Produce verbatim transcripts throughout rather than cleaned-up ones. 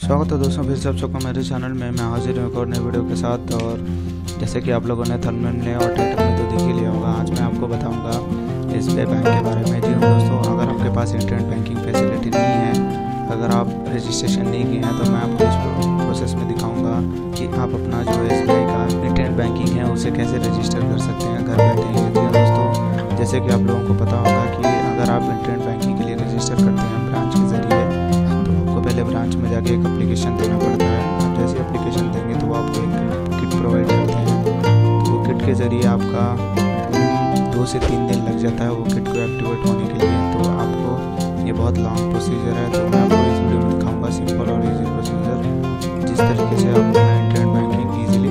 स्वागत है दोस्तों, फिर से आप सबको मेरे चैनल में मैं हाजिर हूँ एक और नए वीडियो के साथ। और जैसे कि आप लोगों ने थंबनेल में और टाइटल में तो देख ही लिया होगा, आज मैं आपको बताऊंगा एस बी आई बैंक के बारे में। जी दोस्तों, अगर आपके पास इंटरनेट बैंकिंग फैसिलिटी नहीं है, अगर आप रजिस्ट्रेशन नहीं किए हैं, तो मैं आपको इस प्रोसेस में दिखाऊँगा कि आप अपना जो एस बी आई का इंटरनेट बैंकिंग है उसे कैसे रजिस्टर कर सकते हैं घर बैठे ही। जी दोस्तों, जैसे कि आप लोगों को पता होगा कि अगर आप इंटरनेट बैंकिंग के लिए रजिस्टर करते हैं ब्रांच के ज़रिए, पहले ब्रांच में जाके एक एप्लीकेशन देना पड़ता है। आप जैसे एप्लीकेशन देंगे तो वो आपको एक किट प्रोवाइड करते हैं। तो वो किट के ज़रिए आपका दो से तीन दिन लग जाता है वो किट को एक्टिवेट होने के लिए। तो आपको ये बहुत लॉन्ग प्रोसीजर है, तो मैं आपको इस वीडियो में दिखाऊंगा सिंपल और इजी प्रोसीजर, जिस तरीके से आप अपना इंटरनेट बैंकिंग ईजिली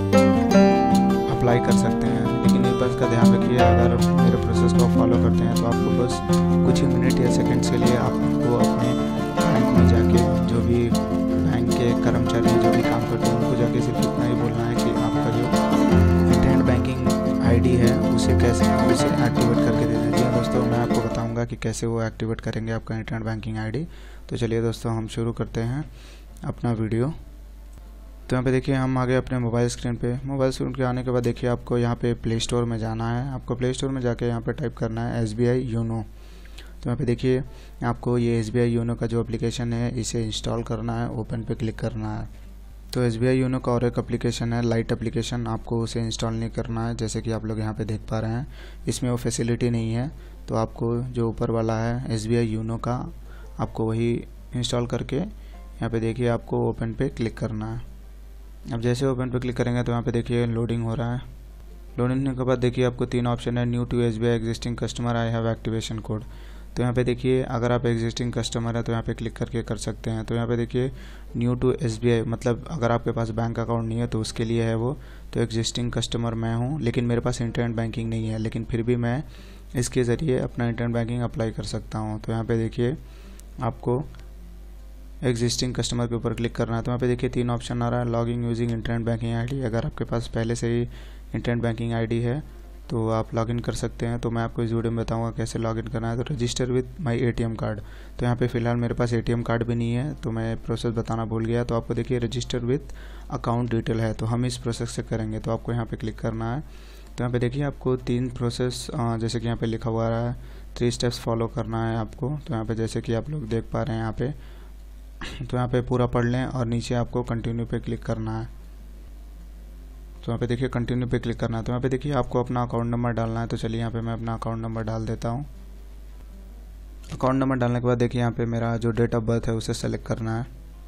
अप्लाई कर सकते हैं। लेकिन इस बात का ध्यान रखिए, अगर मेरे प्रोसेस को फॉलो करते हैं तो आपको बस कुछ ही मिनट या सेकेंड्स के लिए आपको अपने बैंक में जाके जो भी बैंक के कर्मचारी जो भी काम करते हैं उनको जाके सिर्फ इतना ही बोलना है कि आपका जो इंटरनेट बैंकिंग आईडी है उसे कैसे उसे एक्टिवेट करके दे दीजिए। दोस्तों, मैं आपको बताऊंगा कि कैसे वो एक्टिवेट करेंगे आपका इंटरनेट बैंकिंग आईडी। तो चलिए दोस्तों, हम शुरू करते हैं अपना वीडियो। तो यहाँ पे देखिए हम आ गए अपने मोबाइल स्क्रीन पे। मोबाइल स्क्रीन के आने के बाद देखिए आपको यहाँ पे प्ले स्टोर में जाना है। आपको प्ले स्टोर में जाके यहाँ पे टाइप करना है एस बी आई योनो। तो यहाँ पे देखिए आपको ये एस बी आई योनो का जो एप्लीकेशन है इसे इंस्टॉल करना है, ओपन पे क्लिक करना है। तो एस बी आई योनो का और एक एप्लीकेशन है लाइट एप्लीकेशन, आपको उसे इंस्टॉल नहीं करना है। जैसे कि आप लोग यहाँ पे देख पा रहे हैं, इसमें वो फैसिलिटी नहीं है। तो आपको जो ऊपर वाला है एस बी आई योनो का, आपको वही इंस्टॉल करके यहाँ पे देखिए आपको ओपन पे क्लिक करना है। अब जैसे ओपन पे क्लिक करेंगे तो यहाँ पे देखिए लोडिंग हो रहा है। लोडिंग होने के बाद देखिए आपको तीन ऑप्शन है, new to S B I, existing customer, I have activation code. तो यहाँ पे देखिए अगर आप एग्जिस्टिंग कस्टमर है तो यहाँ पे क्लिक करके कर सकते हैं। तो यहाँ पे देखिए new to S B I मतलब अगर आपके पास बैंक अकाउंट नहीं है तो उसके लिए है वो। तो एग्जिस्टिंग कस्टमर मैं हूँ, लेकिन मेरे पास इंटरनेट बैंकिंग नहीं है, लेकिन फिर भी मैं इसके ज़रिए अपना इंटरनेट बैंकिंग अप्लाई कर सकता हूँ। तो यहाँ पे देखिए आपको एग्जिस्टिंग कस्टमर के ऊपर क्लिक करना है। तो यहाँ पे देखिए तीन ऑप्शन आ रहा है, login using internet banking ID. अगर आपके पास पहले से ही इंटरनेट बैंकिंग आईडी है तो आप लॉगिन कर सकते हैं। तो मैं आपको इस वीडियो में बताऊंगा कैसे लॉगिन करना है। तो register with my A T M card. तो यहाँ पे फ़िलहाल मेरे पास ए टी एम कार्ड भी नहीं है, तो मैं प्रोसेस बताना भूल गया। तो आपको देखिए रजिस्टर विथ अकाउंट डिटेल है, तो हम इस प्रोसेस से करेंगे। तो आपको यहाँ पे क्लिक करना है। तो यहाँ पे देखिए आपको तीन प्रोसेस जैसे कि यहाँ पे लिखा हुआ है, थ्री स्टेप्स फॉलो करना है आपको। तो यहाँ पे जैसे कि आप लोग देख पा रहे हैं यहाँ पे, तो यहाँ पे पूरा पढ़ लें और नीचे आपको कंटिन्यू पे क्लिक करना है। तो यहाँ पे देखिए कंटिन्यू पे क्लिक करना है। तो यहाँ पे देखिए आपको अपना अकाउंट नंबर डालना है। तो चलिए यहाँ पे मैं अपना अकाउंट नंबर डाल देता हूँ। अकाउंट नंबर डालने के बाद देखिए यहाँ पे मेरा जो डेट ऑफ बर्थ है उसे सेलेक्ट करना है।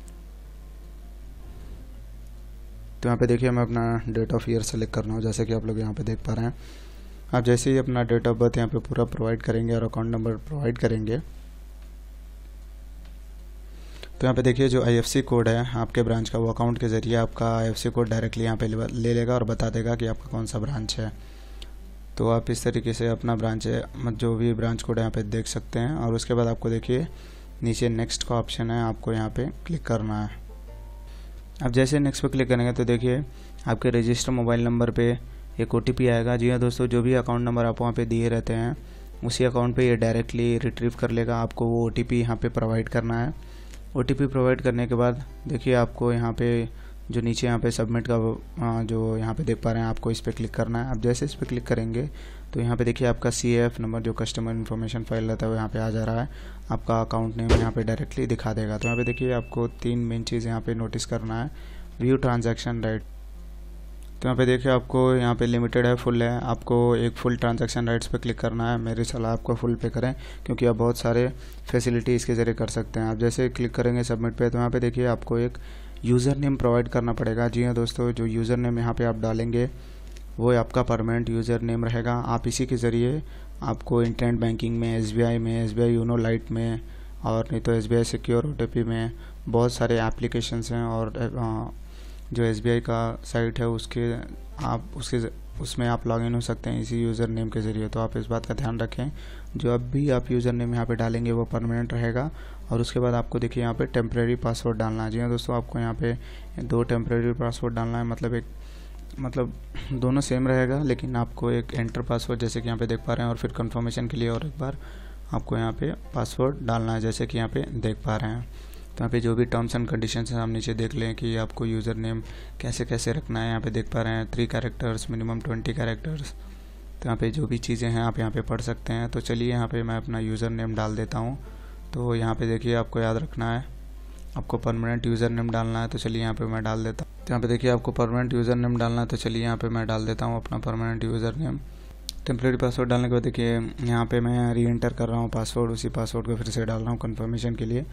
तो यहाँ पे देखिए मैं अपना डेट ऑफ ईयर सेलेक्ट करना हूँ, जैसे कि आप लोग यहाँ पे देख पा रहे हैं। आप जैसे ही अपना डेट ऑफ बर्थ यहाँ पे पूरा प्रोवाइड करेंगे और अकाउंट नंबर प्रोवाइड करेंगे, तो यहाँ पे देखिए जो आई एफ सी कोड है आपके ब्रांच का, वो अकाउंट के ज़रिए आपका I F C code directly यहाँ पे ले लेगा और बता देगा कि आपका कौन सा ब्रांच है। तो आप इस तरीके से अपना ब्रांच है जो भी ब्रांच कोड यहाँ पे देख सकते हैं। और उसके बाद आपको देखिए नीचे नेक्स्ट का ऑप्शन है, आपको यहाँ पे क्लिक करना है। अब जैसे नेक्स्ट पे क्लिक करेंगे तो देखिए आपके रजिस्टर मोबाइल नंबर पे एक ओ टी पी आएगा। जी हाँ दोस्तों, जो भी अकाउंट नंबर आप वहाँ पे दिए रहते हैं उसी अकाउंट पे ये डायरेक्टली रिट्रीव कर लेगा। आपको वो ओ टी पी यहाँ पे प्रोवाइड करना है। ओ टी पी प्रोवाइड करने के बाद देखिए आपको यहाँ पे जो नीचे यहाँ पे सबमिट का जो यहाँ पे देख पा रहे हैं, आपको इस पर क्लिक करना है। अब जैसे इस पर क्लिक करेंगे तो यहाँ पे देखिए आपका सी एफ नंबर जो कस्टमर इन्फॉर्मेशन फाइल रहता है वो यहाँ पे आ जा रहा है। आपका अकाउंट नेम यहाँ पे डायरेक्टली दिखा देगा। तो यहाँ पे देखिए आपको तीन मेन चीज़ यहाँ पे नोटिस करना है, व्यू ट्रांजैक्शन राइट। तो यहाँ पे देखिए आपको यहाँ पे लिमिटेड है, फुल है, आपको एक फुल ट्रांजैक्शन राइट्स पे क्लिक करना है। मेरी सलाह आपको फुल पे करें, क्योंकि आप बहुत सारे फैसिलिटी इसके ज़रिए कर सकते हैं। आप जैसे क्लिक करेंगे सबमिट पे, तो यहाँ पे देखिए आपको एक यूज़र नेम प्रोवाइड करना पड़ेगा। जी हाँ दोस्तों, जो यूज़र नेम यहाँ पे आप डालेंगे वो आपका परमानेंट यूज़र नेम रहेगा। आप इसी के ज़रिए आपको इंटरनेट बैंकिंग में, एस बी आई में, S B I YONO lite में, और नहीं तो S B I secure O T P में बहुत सारे एप्लीकेशंस हैं। और जो एस बी आई का साइट है उसके आप उसके उसमें आप लॉगिन हो सकते हैं इसी यूज़र नेम के ज़रिए। तो आप इस बात का ध्यान रखें, जो अब भी आप यूज़र नेम यहाँ पे डालेंगे वो परमानेंट रहेगा। और उसके बाद आपको देखिए यहाँ पे टेम्प्रेरी पासवर्ड डालना है। जी हाँ दोस्तों, आपको यहाँ पे दो टेम्प्रेरी पासवर्ड डालना है, मतलब एक मतलब दोनों सेम रहेगा, लेकिन आपको एक एंटर पासवर्ड जैसे कि यहाँ पे देख पा रहे हैं, और फिर कंफर्मेशन के लिए और एक बार आपको यहाँ पे पासवर्ड डालना है, जैसे कि यहाँ पे देख पा रहे हैं। तो यहाँ पे जो भी टर्म्स एंड कंडीशंस हैं आप नीचे देख लें कि आपको यूज़र नेम कैसे कैसे रखना है। यहाँ पे देख पा रहे हैं three characters, minimum twenty characters. तो यहाँ पे जो भी चीज़ें हैं आप यहाँ पे पढ़ सकते हैं। तो चलिए यहाँ पे मैं अपना यूज़र नेम डाल देता हूँ। तो यहाँ पे देखिए आपको याद रखना है, आपको परमानेंट यूज़र नेम डालना है। तो चलिए यहाँ पे मैं डाल देता हूँ। तो यहाँ पे देखिए आपको परमानेंट यूज़र नेम डालना है। तो चलिए यहाँ पे मैं डाल देता हूँ अपना permanent user name. Temporary password डालने के बाद देखिए यहाँ पे मैं री एंटर कर रहा हूँ पासवर्ड, उसी पासवर्ड को फिर से डाल रहा हूँ कन्फर्मेशन के लिए।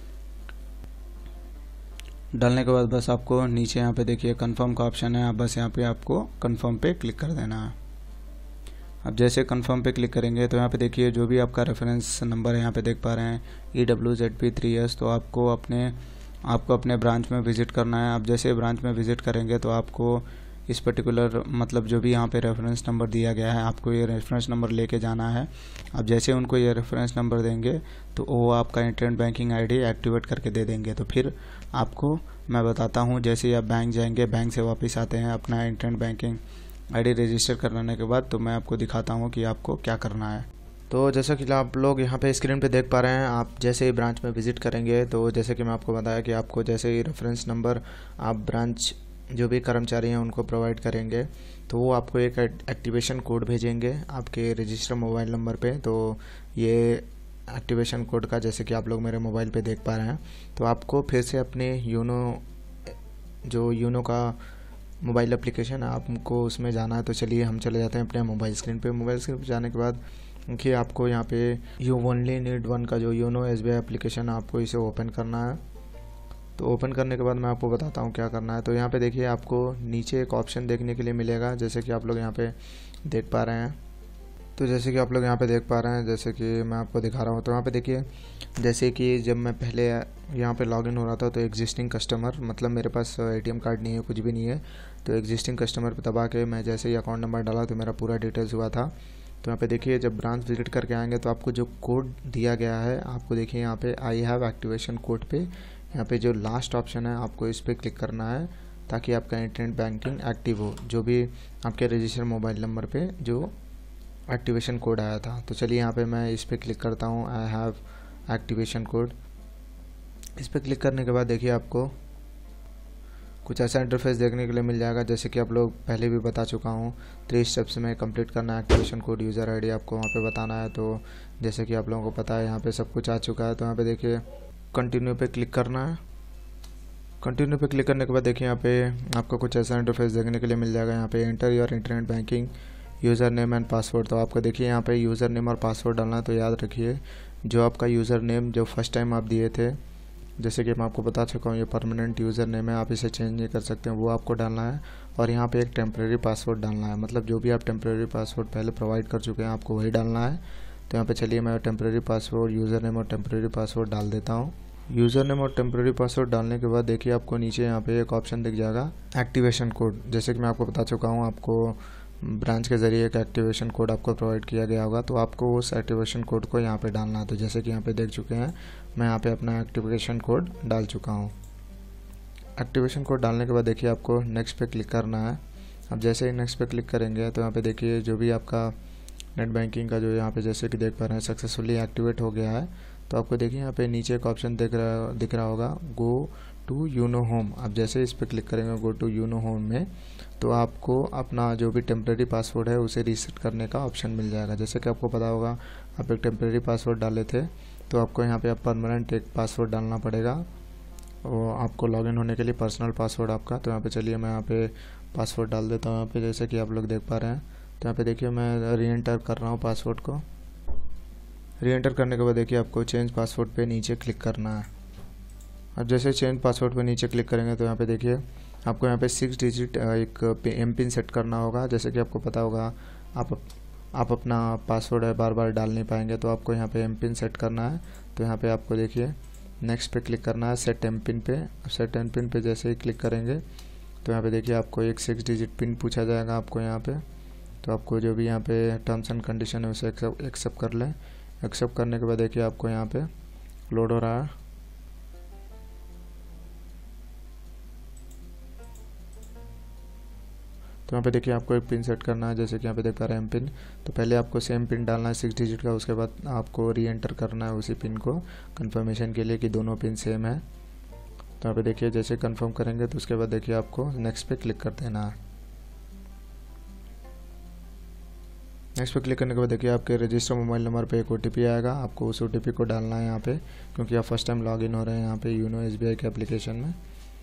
डालने के बाद बस आपको नीचे यहाँ पे देखिए कन्फर्म का ऑप्शन है, आप बस यहाँ पे आपको कन्फर्म पे क्लिक कर देना है। अब जैसे कन्फर्म पे क्लिक करेंगे तो यहाँ पे देखिए जो भी आपका रेफरेंस नंबर है यहाँ पे देख पा रहे हैं E W Z P three S. तो आपको अपने आपको अपने ब्रांच में विज़िट करना है। आप जैसे ब्रांच में विज़िट करेंगे तो आपको इस पर्टिकुलर मतलब जो भी यहाँ पे रेफरेंस नंबर दिया गया है आपको ये रेफरेंस नंबर लेके जाना है। अब जैसे उनको ये रेफरेंस नंबर देंगे तो वो आपका इंटरनेट बैंकिंग आईडी एक्टिवेट करके दे देंगे। तो फिर आपको मैं बताता हूँ, जैसे ही आप बैंक जाएंगे, बैंक से वापस आते हैं अपना इंटरनेट बैंकिंग आईडी रजिस्टर करने के बाद, तो मैं आपको दिखाता हूँ कि आपको क्या करना है। तो जैसा कि आप लोग यहाँ पे स्क्रीन पे देख पा रहे हैं, आप जैसे ही ब्रांच में विज़िट करेंगे तो जैसे कि मैं आपको बताया कि आपको जैसे ही रेफरेंस नंबर आप ब्रांच जो भी कर्मचारी हैं उनको प्रोवाइड करेंगे तो वो आपको एक एक्टिवेशन कोड भेजेंगे आपके रजिस्टर मोबाइल नंबर पे। तो ये एक्टिवेशन कोड का जैसे कि आप लोग मेरे मोबाइल पे देख पा रहे हैं, तो आपको फिर से अपने यूनो जो यूनो का मोबाइल एप्लीकेशन है आपको उसमें जाना है। तो चलिए हम चले जाते हैं अपने मोबाइल स्क्रीन पे। मोबाइल स्क्रीन पे जाने के बाद देखिए आपको यहाँ पे यू ओनली नीड वन का जो YONO S B I application है आपको इसे ओपन करना है। तो ओपन करने के बाद मैं आपको बताता हूँ क्या करना है। तो यहाँ पे देखिए आपको नीचे एक ऑप्शन देखने के लिए मिलेगा, जैसे कि आप लोग यहाँ पे देख पा रहे हैं। तो जैसे कि आप लोग यहाँ पे देख पा रहे हैं, जैसे कि मैं आपको दिखा रहा हूँ, तो यहाँ पे देखिए जैसे कि जब मैं पहले यहाँ पे लॉगिन हो रहा था तो एग्जिस्टिंग कस्टमर, मतलब मेरे पास ए टी एम कार्ड नहीं है, कुछ भी नहीं है। तो एग्जिस्टिंग कस्टमर पे दबा के मैं जैसे ही अकाउंट नंबर डाला तो मेरा पूरा डिटेल्स हुआ था। तो यहाँ पे देखिए जब ब्रांच विजिट करके आएंगे तो आपको जो कोड दिया गया है आपको देखिए यहाँ पे आई हैव एक्टिवेशन कोड पे यहाँ पे जो लास्ट ऑप्शन है आपको इस पर क्लिक करना है ताकि आपका इंटरनेट बैंकिंग एक्टिव हो, जो भी आपके रजिस्टर मोबाइल नंबर पे जो एक्टिवेशन कोड आया था। तो चलिए यहाँ पे मैं इस पर क्लिक करता हूँ, आई हैव एक्टिवेशन कोड। इस पर क्लिक करने के बाद देखिए आपको कुछ ऐसा इंटरफेस देखने के लिए मिल जाएगा, जैसे कि आप लोग पहले भी बता चुका हूँ, थ्री स्टेप्स में कंप्लीट करना है एक्टिवेशन कोड, यूज़र आईडी आपको वहाँ पे बताना है। तो जैसे कि आप लोगों को पता है यहाँ पे सब कुछ आ चुका है। तो यहाँ पे देखिए कंटिन्यू पे क्लिक करना है। कंटिन्यू पे क्लिक करने के बाद देखिए यहाँ पे आपको कुछ ऐसा इंटरफेस देखने के लिए मिल जाएगा। यहाँ पे enter your internet banking user name and password. तो आपको देखिए यहाँ पे यूज़र नेम और पासवर्ड डालना है। तो याद रखिए जो आपका यूज़र नेम जो फर्स्ट टाइम आप दिए थे, जैसे कि मैं आपको बता चुका हूँ ये परमानेंट यूज़र नेम है, आप इसे चेंज नहीं कर सकते हैं, वो आपको डालना है। और यहाँ पे एक टेम्प्रेरी पासवर्ड डालना है, मतलब जो भी आप टेम्प्रेरी पासवर्ड पहले प्रोवाइड कर चुके हैं आपको वही डालना है। तो यहाँ पे चलिए मैं टेम्प्रेरी पासवर्ड, यूज़र नेम और टेम्प्रेरी पासवर्ड डाल देता हूँ। यूज़र नेम और टेम्प्रेरी पासवर्ड डालने के बाद देखिए आपको नीचे यहाँ पे एक ऑप्शन दिख जाएगा एक्टिवेशन कोड। जैसे कि मैं आपको बता चुका हूँ आपको ब्रांच के ज़रिए एक एक्टिवेशन कोड आपको प्रोवाइड किया गया होगा, तो आपको उस एक्टिवेशन कोड को यहाँ पे डालना है। तो जैसे कि यहाँ पे देख चुके हैं मैं यहाँ पे अपना एक्टिवेशन कोड डाल चुका हूँ। एक्टिवेशन कोड डालने के बाद देखिए आपको नेक्स्ट पे क्लिक करना है। अब जैसे ही नेक्स्ट पे क्लिक करेंगे तो यहाँ पे देखिए जो भी आपका नेट बैंकिंग का जो यहाँ पे जैसे कि देख पा रहे हैं सक्सेसफुली एक्टिवेट हो गया है। तो आपको देखिए यहाँ पे नीचे एक ऑप्शन दिख रहा दिख रहा होगा गो टू यूनो होम। आप जैसे इस पर क्लिक करेंगे गो टू यूनो होम में, तो आपको अपना जो भी टेम्प्रेरी पासवर्ड है उसे रीसेट करने का ऑप्शन मिल जाएगा। जैसे कि आपको पता होगा आप एक टेम्प्रेरी पासवर्ड डाले थे, तो आपको यहाँ पे अब परमानेंट एक पासवर्ड डालना पड़ेगा और आपको लॉगिन होने के लिए पर्सनल पासवर्ड आपका। तो यहाँ पे चलिए मैं यहाँ पे पासवर्ड डाल देता हूँ यहाँ पे, जैसे कि आप लोग देख पा रहे हैं। तो यहाँ पे देखिए मैं री एंटर कर रहा हूँ पासवर्ड को। री एंटर करने के बाद देखिए आपको चेंज पासवर्ड पे नीचे क्लिक करना है। अब जैसे चेंज पासवर्ड पे नीचे क्लिक करेंगे तो यहाँ पे देखिए आपको यहाँ पे सिक्स डिजिट एक एम पिन सेट करना होगा। जैसे कि आपको पता होगा आप आप अपना पासवर्ड है बार बार डाल नहीं पाएंगे, तो आपको यहाँ पे एम पिन सेट करना है। तो यहाँ पे आपको देखिए नेक्स्ट पे क्लिक करना है सेट एम पिन पे। सेट एम पिन पे जैसे ही क्लिक करेंगे तो यहाँ पे देखिए आपको एक सिक्स डिजिट पिन पूछा जाएगा आपको यहाँ पे। तो आपको जो भी यहाँ पे टर्म्स एंड कंडीशन है उसे एक्सेप्ट कर लें। एक्सेप्ट करने के बाद देखिए आपको यहाँ पे लोड हो रहा है। तो तो यहाँ पे देखिए आपको एक पिन सेट करना है, जैसे कि यहाँ पे देख पा रहे हैं एम पिन। तो पहले आपको सेम पिन डालना है सिक्स डिजिट का, उसके बाद आपको री एंटर करना है उसी पिन को कंफर्मेशन के लिए कि दोनों पिन सेम है। तो यहाँ पे देखिए जैसे कंफर्म करेंगे तो उसके बाद देखिए आपको नेक्स्ट पे क्लिक कर देना है। नेक्स्ट पे क्लिक करने के बाद देखिए आपके रजिस्टर मोबाइल नंबर पे एक ओटीपी आएगा, आपको उस ओटीपी को डालना है यहाँ पे, क्योंकि आप फर्स्ट टाइम लॉगिन हो रहे हैं यहाँ पे यूनो एसबीआई के एप्लीकेशन में।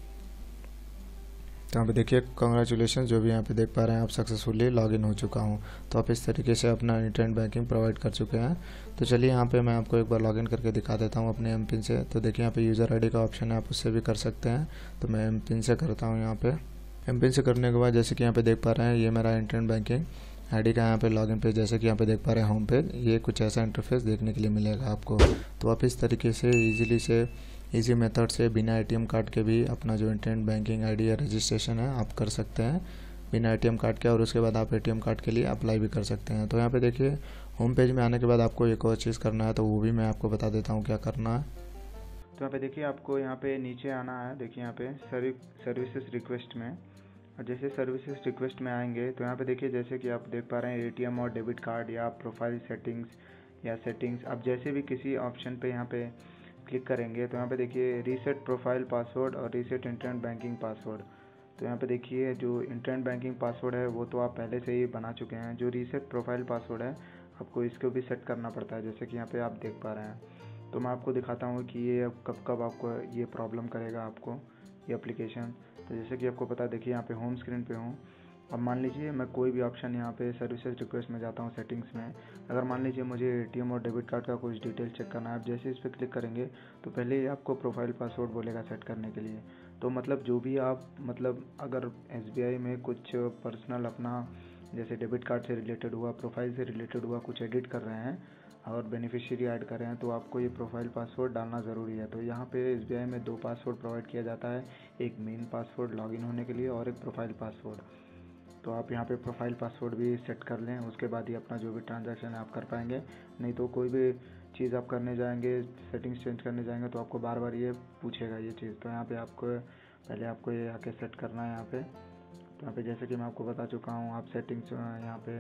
तो यहाँ पे देखिए कॉन्ग्रेचुलेशन, जो भी यहाँ पे देख पा रहे हैं आप सक्सेसफुली लॉगिन हो चुका हूँ। तो आप इस तरीके से अपना इंटरनेट बैंकिंग प्रोवाइड कर चुके हैं। तो चलिए यहाँ पे मैं आपको एक बार लॉगिन करके दिखा देता हूँ अपने एम पिन से। तो देखिए यहाँ पे यूज़र आईडी का ऑप्शन है, आप उससे भी कर सकते हैं। तो मैं एम पिन से करता हूँ। यहाँ पे एम पिन से करने के बाद जैसे कि यहाँ पे देख पा रहे हैं ये मेरा इंटरनेट बैंकिंग आईडी का यहाँ पे लॉगिन पेज, जैसे कि यहाँ पे देख पा रहे हैं होम पेज, ये कुछ ऐसा इंटरफेस देखने के लिए मिलेगा आपको। तो आप इस तरीके से इजीली से इजी मेथड से बिना एटीएम कार्ड के भी अपना जो इंटरनेट बैंकिंग आईडी या रजिस्ट्रेशन है आप कर सकते हैं बिना एटीएम कार्ड के, और उसके बाद आप एटीएम कार्ड के लिए अप्लाई भी कर सकते हैं। तो यहाँ पे देखिए होम पेज में आने के बाद आपको एक और चीज़ करना है, तो वो भी मैं आपको बता देता हूँ क्या करना है। तो यहाँ पे देखिए आपको यहाँ पे नीचे आना है, देखिए यहाँ पे सर्विसेज रिक्वेस्ट में, और जैसे सर्विसेज रिक्वेस्ट में आएंगे तो यहाँ पे देखिए जैसे कि आप देख पा रहे हैं एटीएम और डेबिट कार्ड या प्रोफाइल सेटिंग्स या सेटिंग्स, आप जैसे भी किसी ऑप्शन पे यहाँ पे क्लिक करेंगे तो यहाँ पे देखिए रीसेट प्रोफाइल पासवर्ड और रीसेट इंटरनेट बैंकिंग पासवर्ड। तो यहाँ पे देखिए जो इंटरनेट बैंकिंग पासवर्ड है वो तो आप पहले से ही बना चुके हैं, जो रीसेट प्रोफाइल पासवर्ड है आपको इसको भी सेट करना पड़ता है, जैसे कि यहाँ पे आप देख पा रहे हैं। तो मैं आपको दिखाता हूँ कि ये कब कब आपको ये प्रॉब्लम करेगा आपको ये एप्लीकेशन। तो जैसे कि आपको पता है, देखिए यहाँ पे होम स्क्रीन पे हूँ। अब मान लीजिए मैं कोई भी ऑप्शन यहाँ पे सर्विसेज रिक्वेस्ट में जाता हूँ सेटिंग्स में, अगर मान लीजिए मुझे एटीएम और डेबिट कार्ड का कुछ डिटेल चेक करना है, आप जैसे इस पर क्लिक करेंगे तो पहले ही आपको प्रोफाइल पासवर्ड बोलेगा सेट करने के लिए। तो मतलब जो भी आप मतलब अगर एसबीआई में कुछ पर्सनल अपना जैसे डेबिट कार्ड से रिलेटेड हुआ, प्रोफाइल से रिलेटेड हुआ कुछ एडिट कर रहे हैं और बेनिफिशियरी ऐड कर रहे हैं, तो आपको ये प्रोफाइल पासवर्ड डालना ज़रूरी है। तो यहाँ पे एसबीआई में दो पासवर्ड प्रोवाइड किया जाता है, एक मेन पासवर्ड लॉगिन होने के लिए और एक प्रोफाइल पासवर्ड। तो आप यहाँ पे प्रोफाइल पासवर्ड भी सेट कर लें, उसके बाद ही अपना जो भी ट्रांजैक्शन है आप कर पाएंगे। नहीं तो कोई भी चीज़ आप करने जाएंगे, सेटिंग्स चेंज करने जाएंगे तो आपको बार बार ये पूछेगा ये चीज़। तो यहाँ पे आपको पहले आपको ये आके सेट करना है यहाँ पे। तो यहाँ पे जैसे कि मैं आपको बता चुका हूँ, आप सेटिंग्स यहाँ पे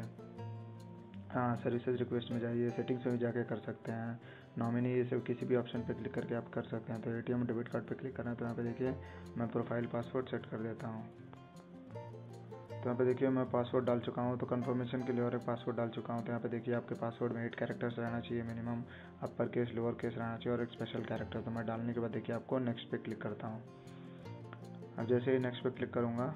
हाँ सर्विसेज रिक्वेस्ट में जाइए, सेटिंग्स में भी जाके कर सकते हैं। नॉमिनी ये सब किसी भी ऑप्शन पे क्लिक करके आप कर सकते हैं। तो एटीएम डेबिट कार्ड पे क्लिक करना है, तो यहाँ पे देखिए मैं प्रोफाइल पासवर्ड सेट कर देता हूँ। तो यहाँ पे देखिए मैं पासवर्ड डाल चुका हूँ, तो कंफर्मेशन के लिए और एक पासवर्ड डाल चुका हूँ। तो यहाँ पे देखिए आपके पासवर्ड में एट कैरेक्टर्स रहना चाहिए minimum, upper case lower case रहना चाहिए और एक स्पेशल कैरेक्टर। तो मैं डालने के बाद देखिए आपको नेक्स्ट पे क्लिक करता हूँ। अब जैसे ही नेक्स्ट पे क्लिक करूँगा,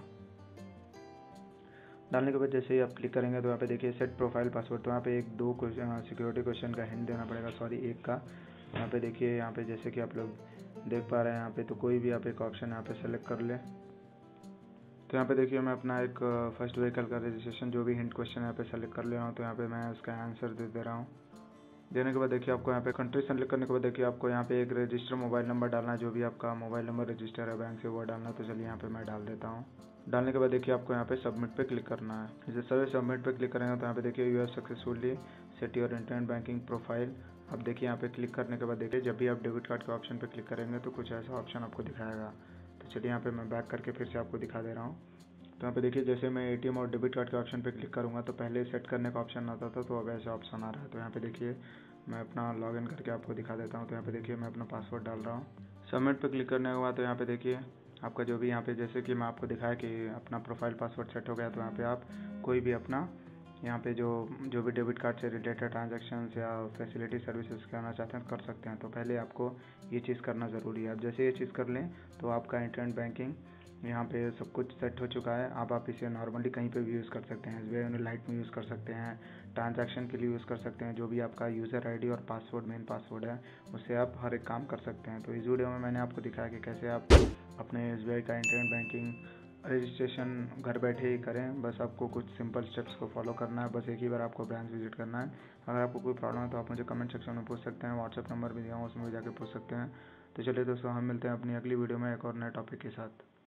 डालने के बाद जैसे ही आप क्लिक करेंगे तो यहाँ पे देखिए सेट प्रोफाइल पासवर्ड। तो यहाँ पे एक दो सिक्योरिटी क्वेश्चन का हिंट देना पड़ेगा, सॉरी एक का। यहाँ पे देखिए यहाँ पे जैसे कि आप लोग देख पा रहे हैं यहाँ पे, तो कोई भी आप एक ऑप्शन यहाँ पे सेलेक्ट कर ले। तो यहाँ पे देखिए मैं अपना एक फर्स्ट व्हीकल का रजिस्ट्रेशन जो भी हिंट क्वेश्चन यहाँ पे सेलेक्ट कर ले रहा हूँ। तो यहाँ पे मैं उसका आंसर दे दे रहा हूँ। देने के बाद देखिए आपको यहाँ पे कंट्री सेलेक्ट करने के बाद देखिए आपको यहाँ पे एक रजिस्टर मोबाइल नंबर डालना है, जो भी आपका मोबाइल नंबर रजिस्टर है बैंक से वो डालना है। तो चलिए यहाँ पे मैं डाल देता हूँ। डालने के बाद देखिए आपको यहाँ पे सबमिट पे क्लिक करना है। जैसे सभी सबमिट पे क्लिक करेंगे तो यहाँ पे देखिए you have successfully set your internet banking profile. अब देखिए यहाँ पे क्लिक करने के बाद देखिए जब भी आप डेबिट कार्ड के ऑप्शन पे क्लिक करेंगे तो कुछ ऐसा ऑप्शन आपको दिखाएगा। तो चलिए यहाँ पे मैं बैक करके फिर से आपको दिखा दे रहा हूँ। तो यहाँ पे देखिए जैसे मैं एटीएम और डेबिट कार्ड के ऑप्शन पे क्लिक करूँगा तो पहले सेट करने का ऑप्शन आता था, तो अब ऐसा ऑप्शन आ रहा है। तो यहाँ पे देखिए मैं अपना लॉगिन करके आपको दिखा देता हूँ। तो यहाँ पे देखिए मैं अपना पासवर्ड डाल रहा हूँ। सबमिट पे क्लिक करने के बाद तो यहाँ पे देखिए आपका जो भी यहाँ पे जैसे कि मैं आपको दिखाया कि अपना प्रोफाइल पासवर्ड सेट हो गया। तो यहाँ पे आप कोई भी अपना यहाँ पे जो जो भी डेबिट कार्ड से रिलेटेड ट्रांजैक्शंस या फैसिलिटी सर्विसेज करना चाहते हैं कर सकते हैं। तो पहले आपको ये चीज़ करना ज़रूरी है। अब जैसे ये चीज़ कर लें तो आपका इंटरनेट बैंकिंग यहाँ पे सब कुछ सेट हो चुका है। अब आप इसे नॉर्मली कहीं पे भी यूज़ कर सकते हैं, एसबीआई योनो लाइट में यूज़ कर सकते हैं, ट्रांजैक्शन के लिए यूज़ कर सकते हैं, जो भी आपका यूज़र आईडी और पासवर्ड मेन पासवर्ड है उससे आप हर एक काम कर सकते हैं। तो इस वीडियो में मैंने आपको दिखाया कि कैसे आप अपने एसबीआई का इंटरनेट बैंकिंग रजिस्ट्रेशन घर बैठे ही करें। बस आपको कुछ सिंपल स्टेप्स को फॉलो करना है, बस एक ही बार आपको ब्रांच विजिट करना है। अगर आपको कोई प्रॉब्लम है तो आप मुझे कमेंट सेक्शन में पूछ सकते हैं, व्हाट्सएप नंबर भी दिया हूँ उसमें भी जाके पूछ सकते हैं। तो चलिए दोस्तों, हम मिलते हैं अपनी अगली वीडियो में एक और नए टॉपिक के साथ।